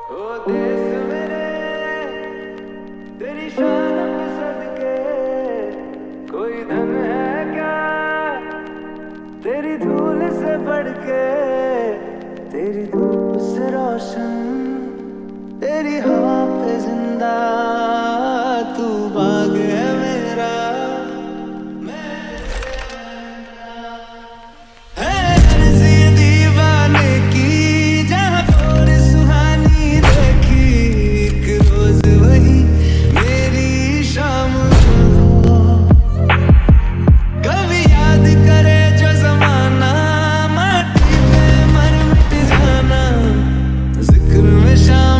ओ देश मेरे तेरी शान पे सदके, कोई धन है क्या तेरी धूल से बढ़ के, तेरी धूप से रोशन, तेरी हवा पे जिंदा, तू बाग है मेरा, मैं है अर्ज़ी दीवाने की, जहाँ और सुहानी देखी, एक रोज वही मेरी शाम हो। कभी याद करे जो जमाना, माटी पे मर मिट जाना, जिक्र में शाम